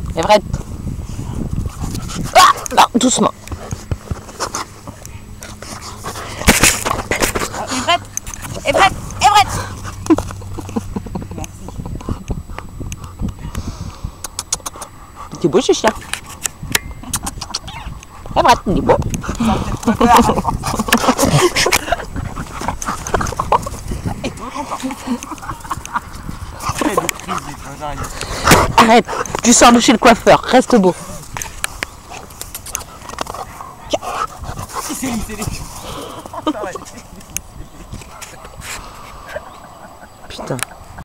Everett. Ah, non, doucement. Everett, Everett, Everett. C'est beau ce chien. Everett, il est beau. Arrête, tu sors de chez le coiffeur, reste beau.